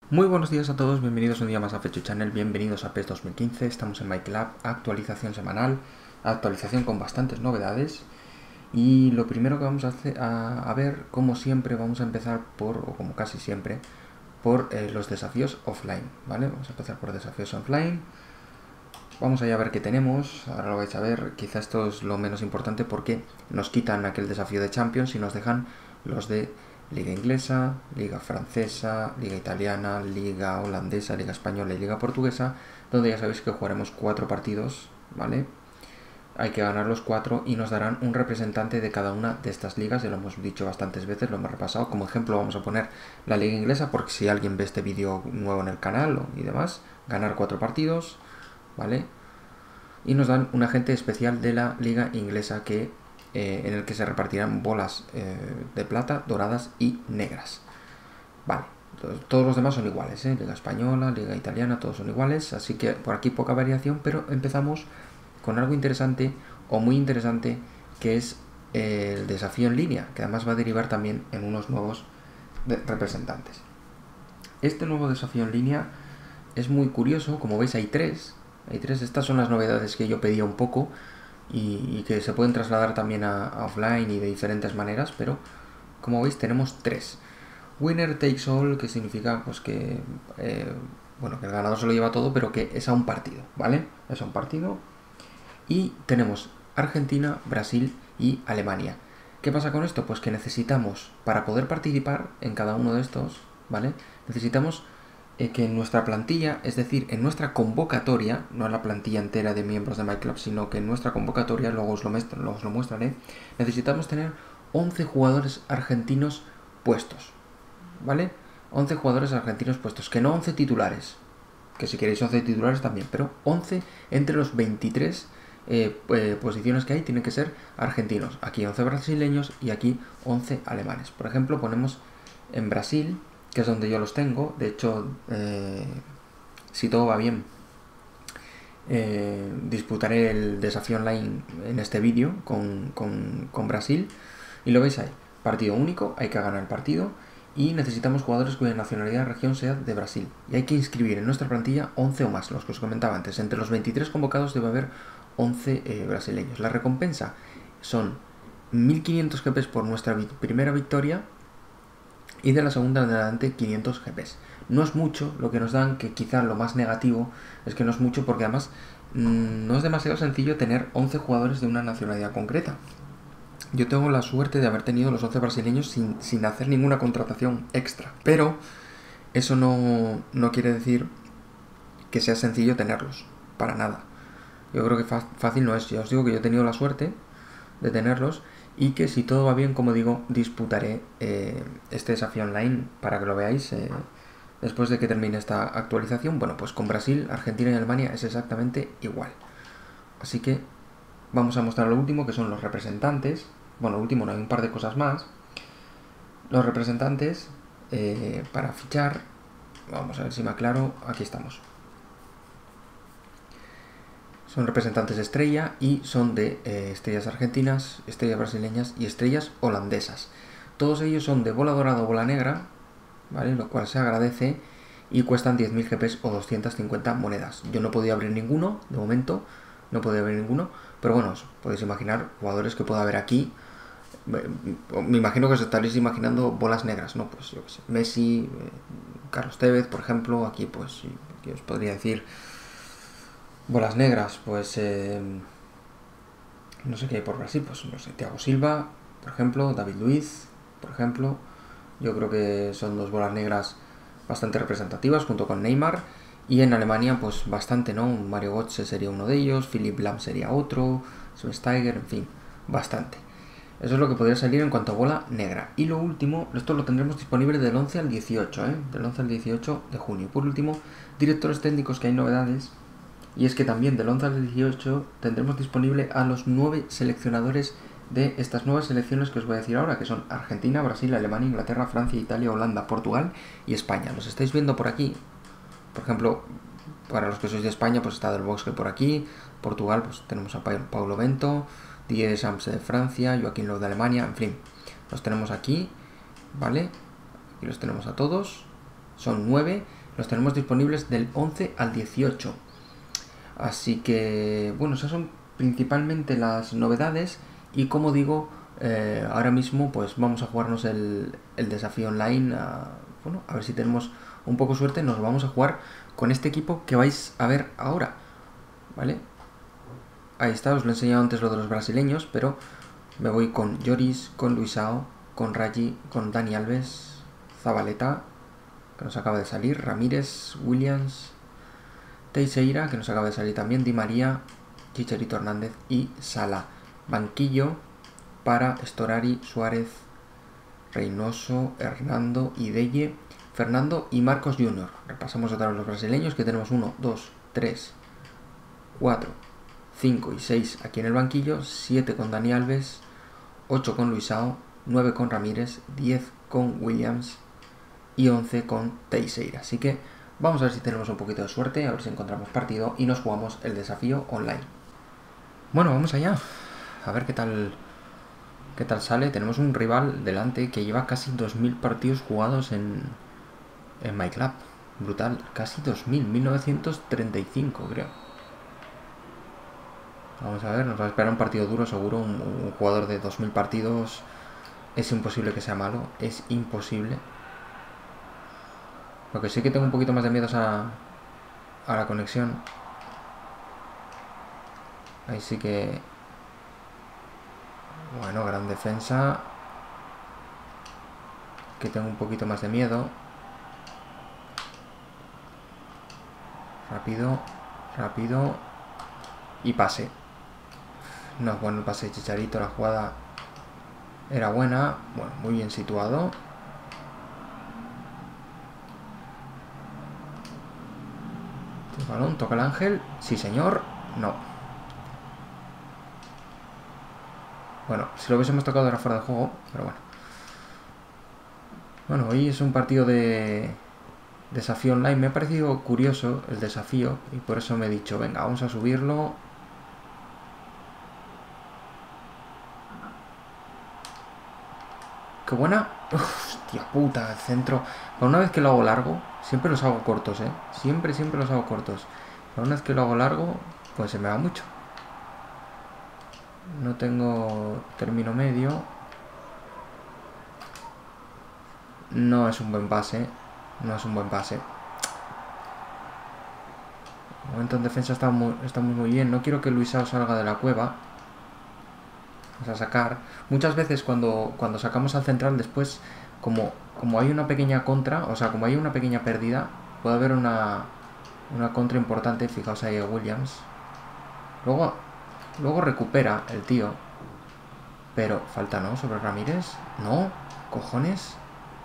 Muy buenos días a todos, bienvenidos un día más a Fecho Channel, bienvenidos a PES 2015, estamos en MyClub, actualización semanal, actualización con bastantes novedades y lo primero que vamos a ver, como siempre, vamos a empezar o como casi siempre, por los desafíos offline, ¿vale? Vamos a empezar por desafíos offline, vamos allá a ver qué tenemos, ahora lo vais a ver, quizá esto es lo menos importante porque nos quitan aquel desafío de Champions y nos dejan los de Liga Inglesa, Liga Francesa, Liga Italiana, Liga Holandesa, Liga Española y Liga Portuguesa, donde ya sabéis que jugaremos 4 partidos, ¿vale? Hay que ganar los 4 y nos darán un representante de cada una de estas ligas, ya lo hemos dicho bastantes veces, lo hemos repasado. Como ejemplo vamos a poner la Liga Inglesa, porque si alguien ve este vídeo nuevo en el canal y demás, ganar 4 partidos, ¿vale? Y nos dan un agente especial de la Liga Inglesa en el que se repartirán bolas de plata, doradas y negras. Vale, todos los demás son iguales, Liga Española, Liga Italiana, todos son iguales, así que por aquí poca variación, pero empezamos con algo interesante o muy interesante, que es el desafío en línea, que además va a derivar también en unos nuevos representantes. Este nuevo desafío en línea es muy curioso, como veis hay tres, estas son las novedades que yo pedía un poco y que se pueden trasladar también a offline y de diferentes maneras, pero como veis tenemos 3. Winner takes all, que significa pues que bueno, que el ganador se lo lleva todo, pero que es a un partido, ¿vale? Es a un partido. Y tenemos Argentina, Brasil y Alemania. ¿Qué pasa con esto? Pues que necesitamos, para poder participar en cada uno de estos, ¿vale? Necesitamos que en nuestra plantilla, es decir, en nuestra convocatoria, no en la plantilla entera de miembros de MyClub, sino que en nuestra convocatoria, luego os lo mostraré, necesitamos tener 11 jugadores argentinos puestos, ¿vale? 11 jugadores argentinos puestos, que no 11 titulares, que si queréis 11 titulares también, pero 11 entre los 23 posiciones que hay tienen que ser argentinos. Aquí 11 brasileños y aquí 11 alemanes. Por ejemplo, ponemos en Brasil, que es donde yo los tengo. De hecho, si todo va bien, disputaré el desafío online en este vídeo con Brasil. Y lo veis ahí. Partido único, hay que ganar el partido. Y necesitamos jugadores cuya nacionalidad de región sea de Brasil. Y hay que inscribir en nuestra plantilla 11 o más, los que os comentaba antes. Entre los 23 convocados debe haber 11 brasileños. La recompensa son 1500 GPs por nuestra primera victoria y de la segunda en adelante 500 GPs. No es mucho lo que nos dan, que quizá lo más negativo es que no es mucho porque además no es demasiado sencillo tener 11 jugadores de una nacionalidad concreta. Yo tengo la suerte de haber tenido los 11 brasileños sin hacer ninguna contratación extra, pero eso no quiere decir que sea sencillo tenerlos, para nada. Yo creo que fácil no es. Ya os digo que yo he tenido la suerte de tenerlos y que si todo va bien, como digo, disputaré este desafío online para que lo veáis después de que termine esta actualización. Bueno, pues con Brasil, Argentina y Alemania es exactamente igual. Así que vamos a mostrar lo último, que son los representantes. Bueno, lo último no, hay un par de cosas más. Los representantes para fichar, vamos a ver si me aclaro, aquí estamos. Son representantes estrella y son de estrellas argentinas, estrellas brasileñas y estrellas holandesas. Todos ellos son de bola dorada o bola negra, ¿vale? Lo cual se agradece y cuestan 10.000 GPs o 250 monedas. Yo no podía abrir ninguno, de momento, no podía abrir ninguno, pero bueno, os podéis imaginar jugadores que pueda haber aquí. Me imagino que os estaréis imaginando bolas negras, ¿no? Pues yo qué sé, Messi, Carlos Tevez, por ejemplo, aquí pues aquí os podría decir bolas negras, pues no sé qué hay por Brasil, pues no sé, Thiago Silva, por ejemplo, David Luiz, por ejemplo, yo creo que son dos bolas negras bastante representativas junto con Neymar. Y en Alemania pues bastante, ¿no? Mario Götze sería uno de ellos, Philipp Lahm sería otro, Schweinsteiger, en fin, bastante. Eso es lo que podría salir en cuanto a bola negra. Y lo último, esto lo tendremos disponible del 11 al 18, del 11 al 18 de junio. Por último, directores técnicos, que hay novedades. Y es que también del 11 al 18 tendremos disponible a los 9 seleccionadores de estas nuevas selecciones que os voy a decir ahora, que son Argentina, Brasil, Alemania, Inglaterra, Francia, Italia, Holanda, Portugal y España. Los estáis viendo por aquí. Por ejemplo, para los que sois de España, pues está Del Bosque por aquí. Portugal, pues tenemos a Paulo Bento, Didier Deschamps de Francia, Joaquín Löw de Alemania, en fin. Los tenemos aquí, ¿vale? Aquí los tenemos a todos. son 9, los tenemos disponibles del 11 al 18. Así que, bueno, esas son principalmente las novedades y como digo, ahora mismo pues vamos a jugarnos el desafío online, bueno, a ver si tenemos un poco de suerte, nos vamos a jugar con este equipo que vais a ver ahora, ¿vale? Ahí está, os lo he enseñado antes lo de los brasileños, pero me voy con Lloris, con Luisao, con Raji, con Dani Alves, Zabaleta, que nos acaba de salir, Ramírez, Williams, Teixeira, que nos acaba de salir también, Di María, Chicharito Hernández y Salah. Banquillo para Storari, Suárez, Reynoso, Hernando, Ideye, Fernando y Marcos Junior. Repasamos otra vez los brasileños, que tenemos 1, 2, 3, 4, 5 y 6 aquí en el banquillo, 7 con Dani Alves, 8 con Luisao, 9 con Ramírez, 10 con Williams y 11 con Teixeira. Así que vamos a ver si tenemos un poquito de suerte, a ver si encontramos partido y nos jugamos el desafío online. Bueno, vamos allá. A ver qué tal sale. Tenemos un rival delante que lleva casi 2000 partidos jugados en MyClub. Brutal, casi 2000, 1935 creo. Vamos a ver, nos va a esperar un partido duro seguro. Un jugador de 2000 partidos es imposible que sea malo, es imposible. Lo que sí que tengo un poquito más de miedo es a la conexión. Ahí sí que... Bueno, gran defensa. Que tengo un poquito más de miedo. Rápido, rápido. Y pase. No es bueno el pase de Chicharito, la jugada era buena. Bueno, muy bien situado. El balón, toca el ángel. Sí, señor. No. Bueno, si lo hubiésemos tocado era fuera de juego, pero bueno. Bueno, hoy es un partido de desafío online. Me ha parecido curioso el desafío y por eso me he dicho, venga, vamos a subirlo. ¡Qué buena! ¡Hostia puta! El centro. Por una vez que lo hago largo, siempre los hago cortos, ¿eh? Siempre los hago cortos. Por una vez que lo hago largo, pues se me va mucho. No tengo término medio. No es un buen pase. No es un buen pase. De momento en defensa estamos muy bien. No quiero que Luisao salga de la cueva. Vamos a sacar. Muchas veces cuando sacamos al central después, como hay una pequeña contra, o sea, como hay una pequeña pérdida, puede haber una contra importante. Fijaos ahí a Williams. Luego recupera el tío. Pero falta, ¿no? Sobre Ramírez. No, cojones.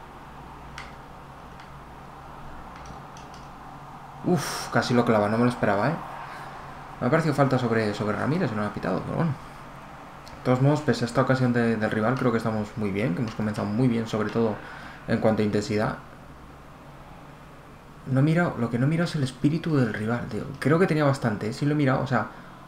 Uf, casi lo clava, no me lo esperaba, ¿eh? Me ha parecido falta sobre Ramírez y no lo ha pitado, pero bueno. De todos modos, pese a esta ocasión del rival, creo que estamos muy bien, que hemos comenzado muy bien, sobre todo en cuanto a intensidad. No he mirado, lo que no he mirado es el espíritu del rival, tío. Creo que tenía bastante, ¿eh? Sí lo he mirado, o sea...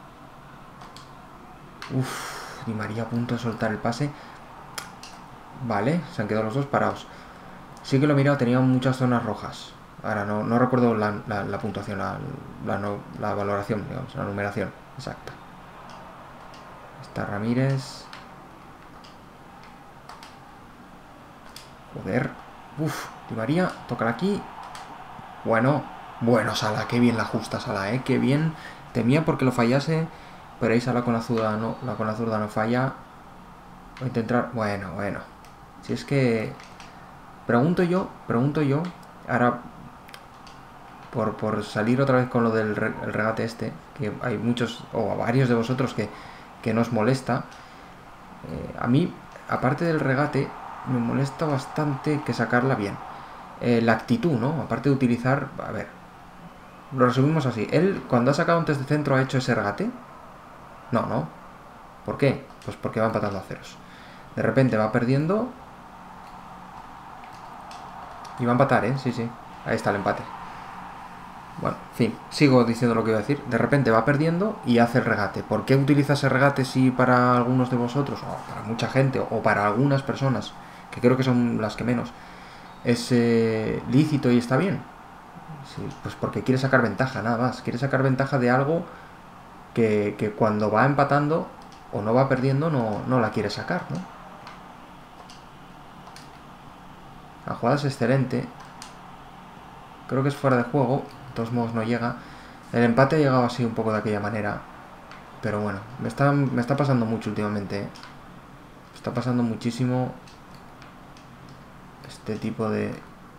Uf, Di María a punto de soltar el pase. Vale, se han quedado los dos parados. Sí que lo he mirado, tenía muchas zonas rojas. Ahora no recuerdo la puntuación, la valoración, digamos, la numeración exacta. Está Ramírez. Joder. Uf, Di María, tocar aquí. Bueno, Salah, qué bien la justa Salah, qué bien. Temía porque lo fallase, pero ahí Salah con la zurda no falla. Voy a intentar, bueno. Si es que... Pregunto yo, ahora... Por salir otra vez con lo del regate este, que hay muchos, o varios de vosotros que nos molesta. A mí, aparte del regate, me molesta bastante que sacarla bien. La actitud, ¿no? Aparte de utilizar... A ver, lo resumimos así. Él, cuando ha sacado antes de centro, ¿ha hecho ese regate? No. ¿Por qué? Pues porque va empatando a ceros. De repente va perdiendo. Y va a empatar, ¿eh? Sí. Ahí está el empate. Bueno, en fin, sigo diciendo lo que iba a decir. De repente va perdiendo y hace el regate. ¿Por qué utiliza ese regate si para algunos de vosotros, o para mucha gente, o para algunas personas, que creo que son las que menos, es lícito y está bien. Sí, pues porque quiere sacar ventaja, nada más. Quiere sacar ventaja de algo que cuando va empatando o no va perdiendo no la quiere sacar, ¿no? La jugada es excelente. Creo que es fuera de juego. De todos modos no llega. El empate ha llegado así un poco de aquella manera. Pero bueno, me está pasando mucho últimamente. Me está pasando muchísimo este tipo de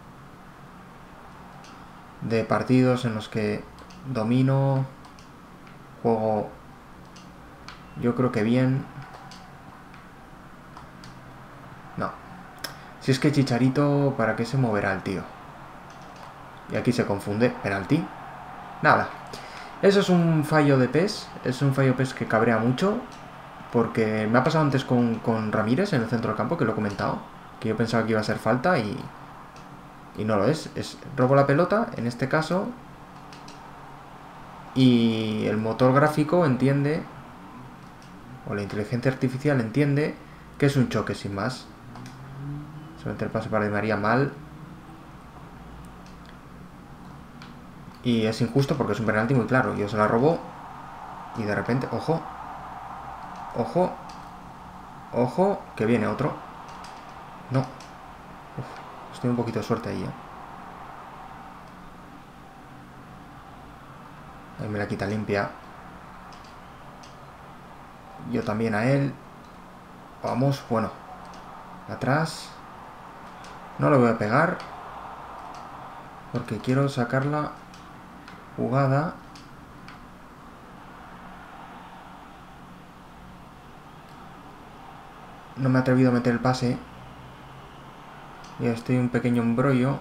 partidos en los que domino, juego yo creo que bien. No. Si es que Chicharito, ¿para qué se moverá el tío? Y aquí se confunde. Penalti. Nada. Eso es un fallo de PES. Es un fallo PES que cabrea mucho. Porque me ha pasado antes con Ramírez en el centro del campo, que lo he comentado. Que yo pensaba que iba a ser falta y no lo es. Robo la pelota, en este caso. Y el motor gráfico entiende, o la inteligencia artificial entiende, que es un choque sin más. Solamente el pase para Di María mal. Y es injusto porque es un penalti muy claro. Yo se la robo y de repente, ojo, ojo, ojo, que viene otro. No. Uf, estoy un poquito de suerte ahí, Ahí me la quita limpia. Yo también a él. Vamos, bueno. Atrás. No lo voy a pegar. Porque quiero sacar la jugada. No me he atrevido a meter el pase. Ya estoy un pequeño embrollo.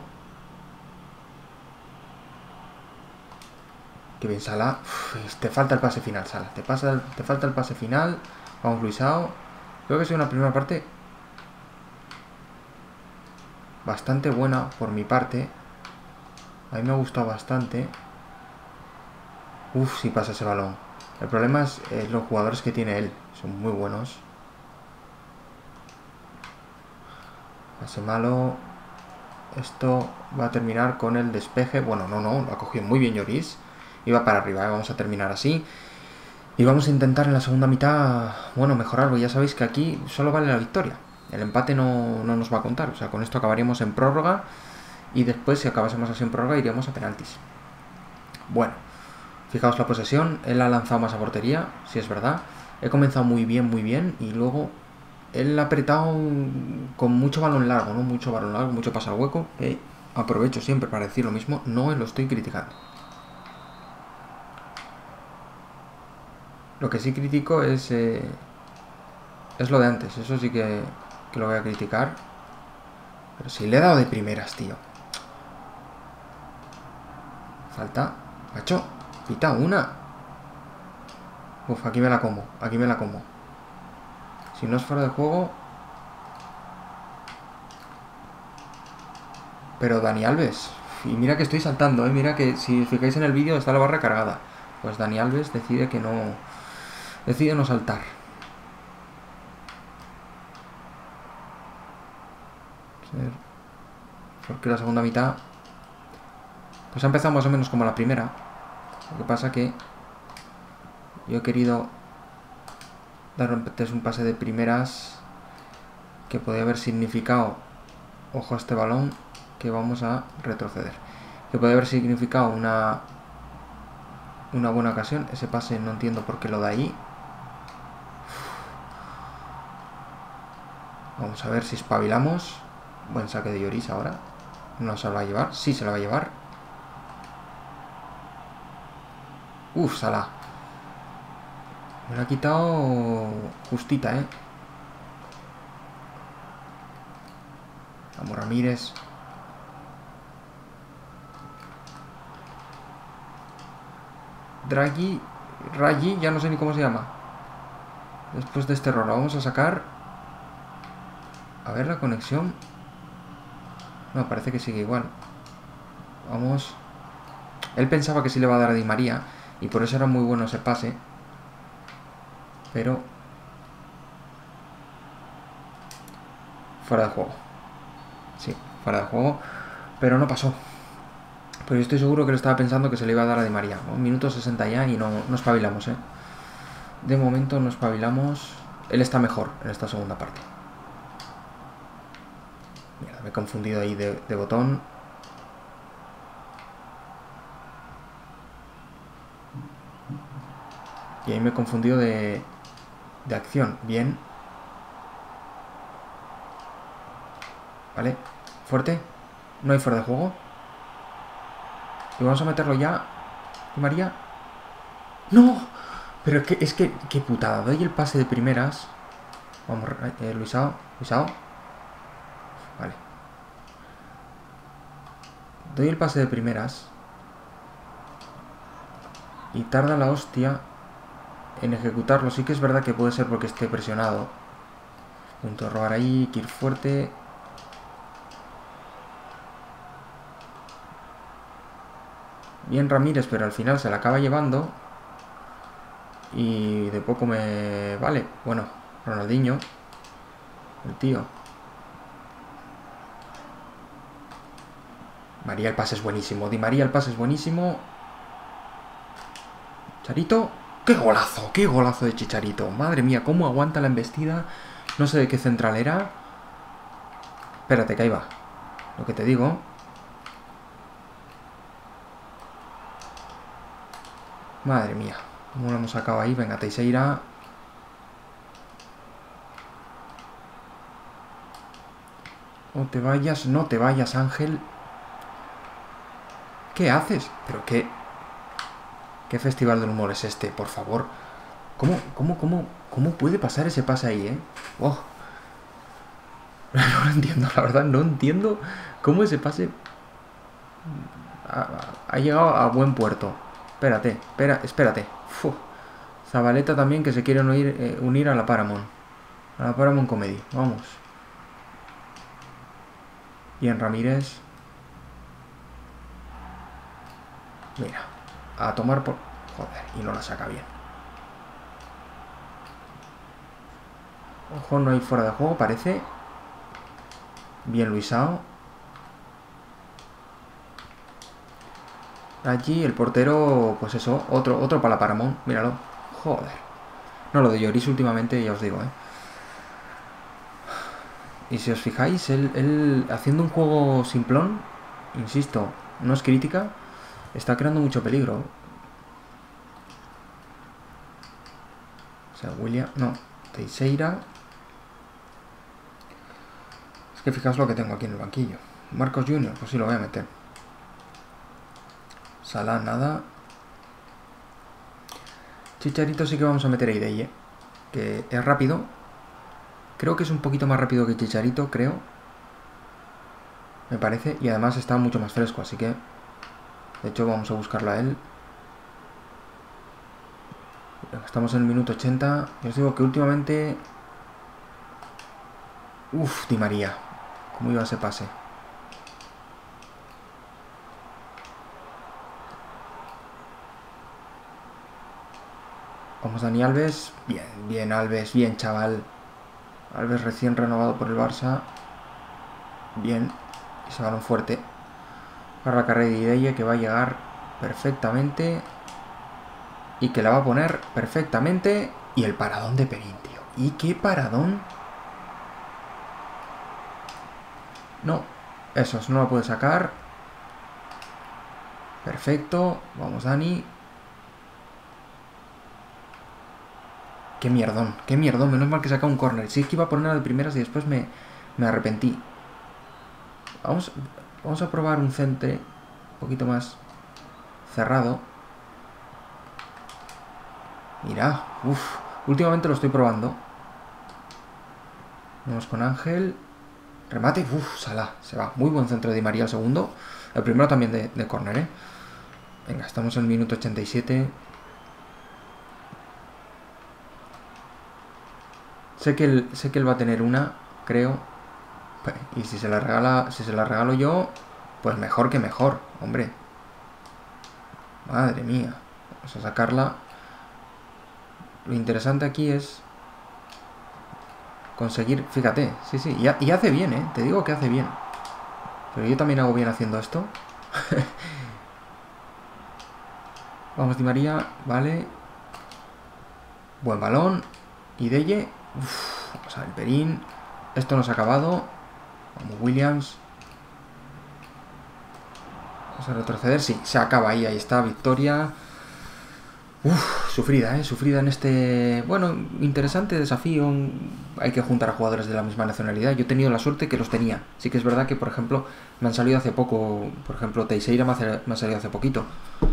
Que bien, Salah. Uf, te falta el pase final, Salah. Te falta el pase final. Vamos, Luisao. Creo que ha sido una primera parte bastante buena por mi parte. A mí me ha gustado bastante. Uf, si pasa ese balón. El problema es los jugadores que tiene él. Son muy buenos. Pase malo. Esto va a terminar con el despeje. Bueno, no, lo ha cogido muy bien Lloris. Iba para arriba, vamos a terminar así. Y vamos a intentar en la segunda mitad, bueno, mejorarlo. Ya sabéis que aquí solo vale la victoria. El empate no nos va a contar. O sea, con esto acabaríamos en prórroga. Y después, si acabásemos así en prórroga, iríamos a penaltis. Bueno, fijaos la posesión. Él ha lanzado más a portería, si es verdad. He comenzado muy bien. Y luego él ha apretado con mucho balón largo, ¿no? Mucho balón largo, mucho pase al hueco. Aprovecho siempre para decir lo mismo. No lo estoy criticando. Lo que sí critico es lo de antes. Eso sí que lo voy a criticar. Pero si le he dado de primeras, tío. Falta. Macho, quita una. Uf, aquí me la como. Si no es fuera de juego. Pero Dani Alves. Y mira que estoy saltando, Mira que si os fijáis en el vídeo está la barra cargada. Pues Dani Alves decide que no. Decide no saltar. Porque la segunda mitad pues ha empezado más o menos como la primera. Lo que pasa que yo he querido dar un pase de primeras que podría haber significado, ojo a este balón, que vamos a retroceder, que podría haber significado una buena ocasión. Ese pase no entiendo por qué lo da ahí. Vamos a ver si espabilamos. Buen saque de Lloris ahora. No se lo va a llevar. Sí, se lo va a llevar. Uf, Salah. Me lo ha quitado justita, Vamos, Ramírez. Rayi, ya no sé ni cómo se llama. Después de este error, lo vamos a sacar. A ver la conexión. No, parece que sigue igual. Vamos. Él pensaba que sí le va a dar a Di María. Y por eso era muy bueno ese pase. Pero fuera de juego. Sí, fuera de juego, pero no pasó. Pero yo estoy seguro que lo estaba pensando que se le iba a dar a Di María, ¿no? Minuto 60 ya y no espabilamos, ¿eh? De momento no espabilamos. Él está mejor en esta segunda parte. Mierda, me he confundido ahí de botón. Y ahí me he confundido de acción. Bien. Vale. Fuerte. No hay fuera de juego. Y vamos a meterlo ya. Di María. ¡No! Pero es que qué putada. Doy el pase de primeras. Vamos, Luisao. Vale. Doy el pase de primeras. Y tarda la hostia en ejecutarlo. Sí que es verdad que puede ser porque esté presionado. Punto de robar ahí. Que ir fuerte. Bien Ramírez, pero al final se la acaba llevando. Y de poco me vale. Bueno, Ronaldinho. El tío. María, el pase es buenísimo. Di María, el pase es buenísimo. Chicharito. ¡Qué golazo! ¡Qué golazo de Chicharito! Madre mía, cómo aguanta la embestida. No sé de qué central era. Espérate, que ahí va. Lo que te digo. Madre mía. ¿Cómo lo hemos sacado ahí? Venga, Teixeira. No te vayas, Ángel. ¿Qué haces? ¿Pero qué? ¿Qué festival del humor es este? Por favor. ¿Cómo puede pasar ese pase ahí, eh? Oh. No lo entiendo, la verdad, no entiendo cómo ese pase ha llegado a buen puerto. Espérate. Uf. Zabaleta también, que se quiere unir a la Paramount. A la Paramount Comedy, vamos. Bien, Ramírez. Mira, a tomar por... Joder, y no la saca bien. Ojo, no hay fuera de juego, parece. Bien, Luisao. Allí el portero, pues eso, otro para la Paramount. Míralo. Joder. No, lo de Lloris últimamente, ya os digo, Y si os fijáis, él haciendo un juego simplón, insisto, no es crítica, está creando mucho peligro. O sea, William... No, Teixeira. Es que fijaos lo que tengo aquí en el banquillo. Marcos Junior, pues sí lo voy a meter. Salah, nada. Chicharito sí que vamos a meter a Ideye, que es rápido. Creo que es un poquito más rápido que Chicharito, creo. Me parece. Y además está mucho más fresco, así que... De hecho, vamos a buscarlo a él. Estamos en el minuto 80. Yo os digo que últimamente... Uf, Di María. ¿Cómo iba ese pase? Vamos, Dani Alves. Bien, Alves. Bien, chaval. Alves recién renovado por el Barça. Bien. Ese balón fuerte. Para la carrera de Ideye, que va a llegar perfectamente. Y que la va a poner perfectamente. Y el paradón de Perín, tío. ¿Y qué paradón? No. Eso, no lo puede sacar. Perfecto. Vamos, Dani. Qué mierdón. Menos mal que saca un córner. Sí que iba a poner de primeras y después me arrepentí. Vamos a probar un centre un poquito más cerrado. Mira, últimamente lo estoy probando. Vamos con Ángel. Remate, Salah, se va. Muy buen centro de Di María el segundo. El primero también de córner, Venga, estamos en el minuto 87. Sé que él va a tener una, creo. Y si se la regalo yo, pues mejor que mejor, hombre. Madre mía. Vamos a sacarla. Lo interesante aquí es conseguir, fíjate, sí, y hace bien, te digo que hace bien. Pero yo también hago bien haciendo esto. Vamos, Di María, vale. Buen balón. Y Delle. Vamos a ver, Perín. Esto no se ha acabado. Vamos, Williams. Vamos a retroceder. Sí, se acaba ahí. Ahí está, victoria. Sufrida, sufrida en este, bueno, interesante desafío. Hay que juntar a jugadores de la misma nacionalidad. Yo he tenido la suerte que los tenía. Sí que es verdad que, por ejemplo, me han salido hace poco. Por ejemplo, Teixeira me ha salido hace poquito.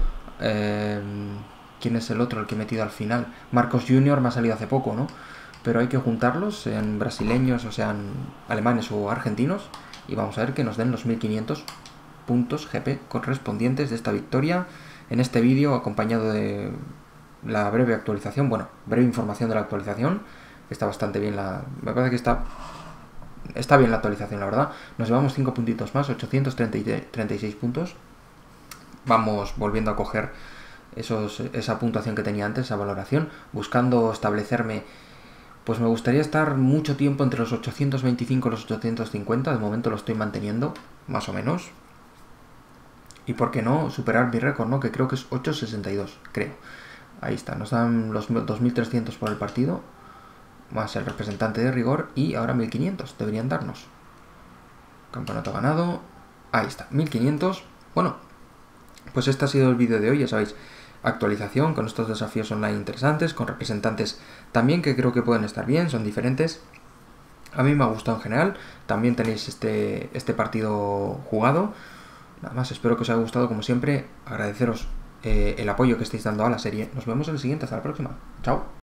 ¿Quién es el otro, el que he metido al final? Marcos Junior me ha salido hace poco, ¿no? Pero hay que juntarlos, sean brasileños o sean alemanes o argentinos. Y vamos a ver que nos den los 1500 puntos GP correspondientes de esta victoria. En este vídeo, acompañado de la breve actualización, bueno, breve información de la actualización, está bastante bien me parece que está bien la actualización, la verdad. Nos llevamos 5 puntitos más, 836 puntos. Vamos volviendo a coger esa puntuación que tenía antes, esa valoración, buscando establecerme. Pues me gustaría estar mucho tiempo entre los 825 y los 850, de momento lo estoy manteniendo, más o menos. Y por qué no superar mi récord, ¿no? Que creo que es 8.62, creo. Ahí está, nos dan los 2.300 por el partido, más el representante de rigor, y ahora 1.500 deberían darnos. Campeonato ganado, ahí está, 1.500. Bueno, pues este ha sido el vídeo de hoy, ya sabéis, actualización con estos desafíos online interesantes, con representantes también que creo que pueden estar bien, son diferentes. A mí me ha gustado en general, también tenéis este partido jugado. Nada más, espero que os haya gustado como siempre, agradeceros el apoyo que estáis dando a la serie. Nos vemos en el siguiente, hasta la próxima. Chao.